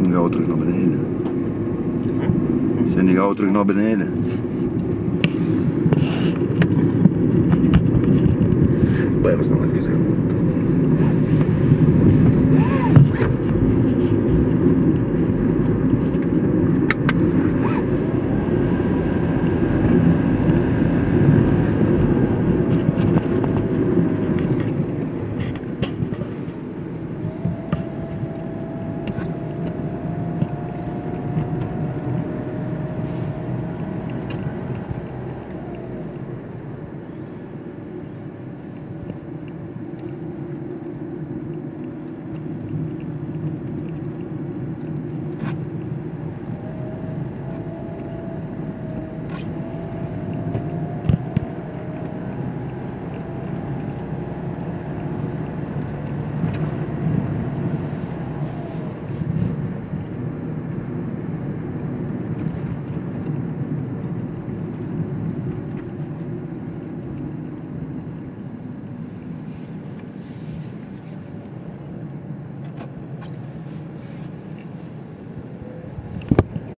Sen gaan we terug naar beneden. Sen, die gaan we terug naar beneden. Blijf eens nog even zeggen.